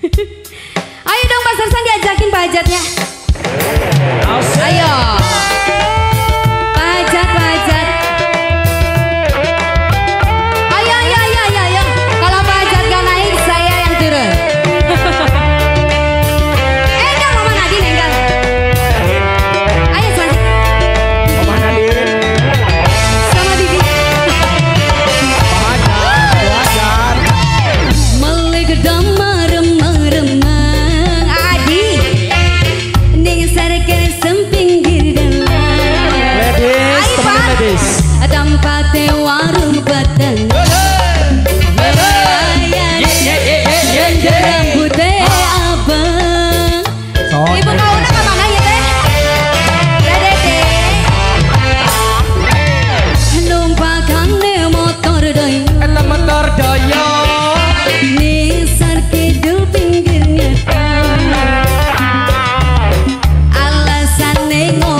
Ayo dong Pak Sersan diajakin Pak Hajatnya. Ayo. Pak Hajat, Pak Hajat. Ayo. Kalau Pak Hajat gak naik, saya yang turun. Enggak, Mama Nadine, enggak. Ayo selanjutnya. Mama Nadine. Sama Bibi. Wajar. Melegedam meremang Adi ning sarke sempinggir dalan. Ladies, teman ladies. Tempate warung Padang. Rambutnya abang. Ibu kauna kemana ya teh? Dede. Numpakane motor doyo. Eta motor doyo. Nisar kidul pinggirnya. Alasan nengok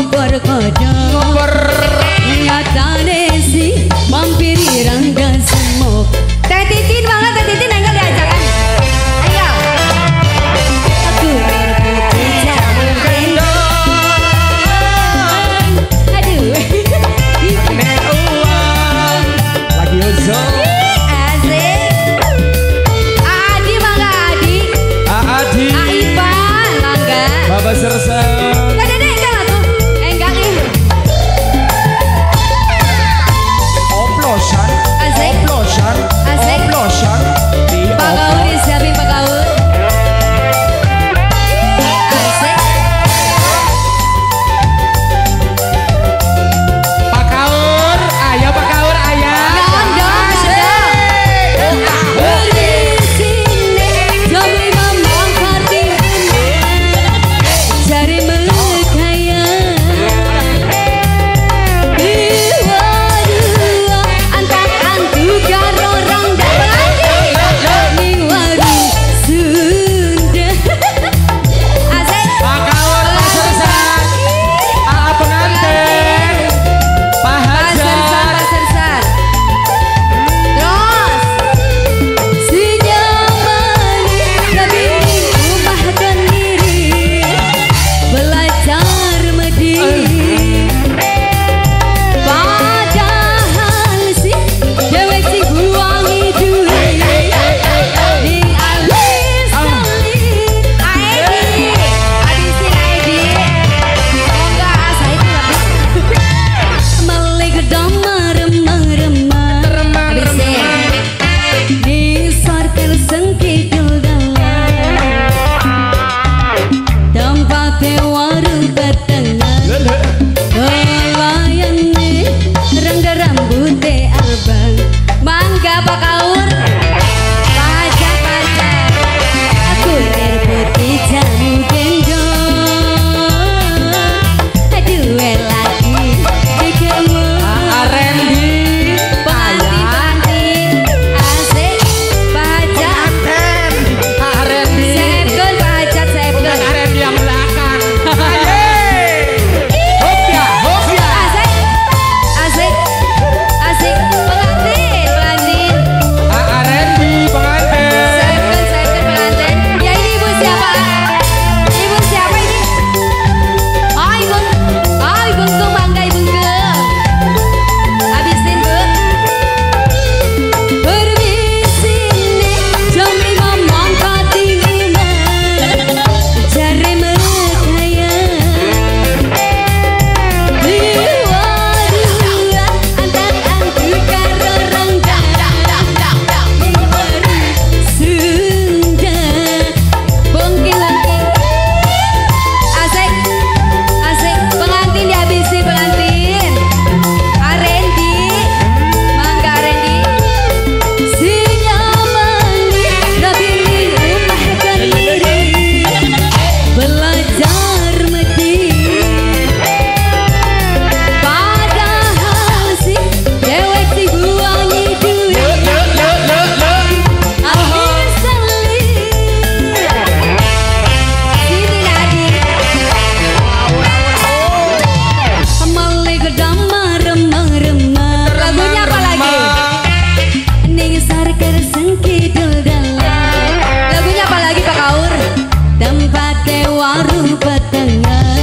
tengah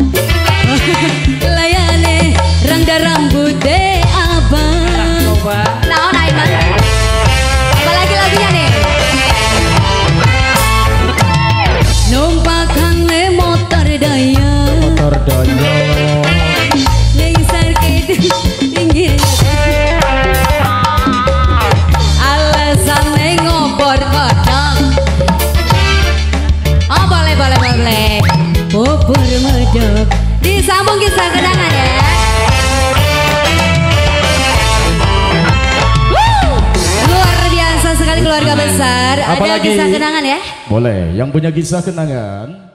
layane rangda rambut de abang. Naon Aiman? Apa lagi lagunya nih? Numpak kang le motor daya. Motor daya. Lengsar ke pinggir. Alasan ngobor kodok. Oh boleh. Bubur medok. Disambung kisah kenangan ya. Luar biasa sekali keluarga besar. Ada kisah kenangan ya? Boleh, yang punya kisah kenangan